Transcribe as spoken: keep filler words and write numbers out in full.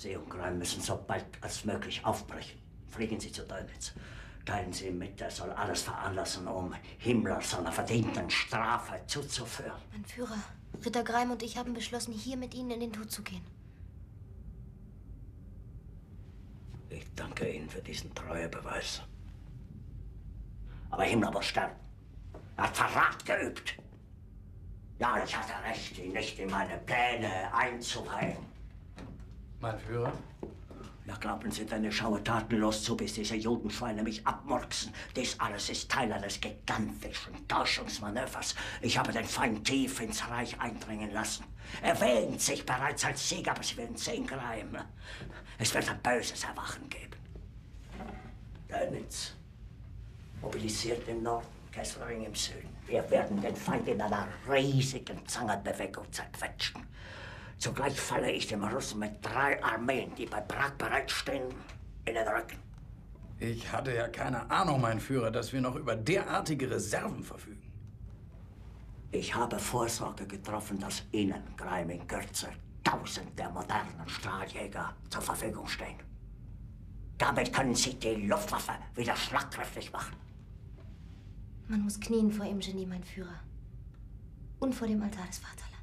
Sie und Greim müssen so bald als möglich aufbrechen. Fliegen Sie zu Dönitz. Teilen Sie ihm mit, er soll alles veranlassen, um Himmler seiner verdienten Strafe zuzuführen. Mein Führer, Ritter Greim und ich haben beschlossen, hier mit Ihnen in den Tod zu gehen. Ich danke Ihnen für diesen Treuebeweis. Aber Himmler muss sterben. Er hat Verrat geübt. Ja, ich hatte recht, ihn nicht in meine Pläne einzuweihen. Mein Führer? Ja, glauben Sie denn, ich schaue tatenlos zu, bis diese Judenschweine mich abmurksen? Dies alles ist Teil eines gigantischen Täuschungsmanövers. Ich habe den Feind tief ins Reich eindringen lassen. Er wähnt sich bereits als Sieger, aber Sie werden sehen, Greim. Es wird ein böses Erwachen geben. Dönitz mobilisiert im Norden, Kesselring im Süden. Wir werden den Feind in einer riesigen Zangenbewegung zerquetschen. Zugleich falle ich dem Russen mit drei Armeen, die bei Prag bereitstehen, in den Rücken. Ich hatte ja keine Ahnung, mein Führer, dass wir noch über derartige Reserven verfügen. Ich habe Vorsorge getroffen, dass Ihnen, Greim, in Kürze tausend der modernen Strahljäger zur Verfügung stehen. Damit können Sie die Luftwaffe wieder schlagkräftig machen. Man muss knien vor Ihrem Genie, mein Führer. Und vor dem Altar des Vaterlands.